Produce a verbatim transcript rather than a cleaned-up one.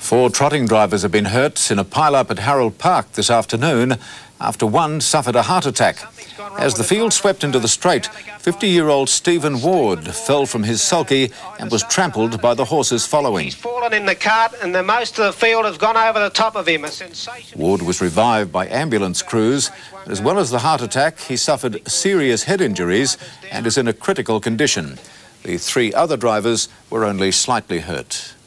Four trotting drivers have been hurt in a pile-up at Harold Park this afternoon after one suffered a heart attack. As the field swept into the straight, fifty-year-old Stephan Ward fell from his sulky and was trampled by the horses following. He's fallen in the cart and the most of the field has gone over the top of him. A sensation. Ward was revived by ambulance crews. As well as the heart attack, he suffered serious head injuries and is in a critical condition. The three other drivers were only slightly hurt.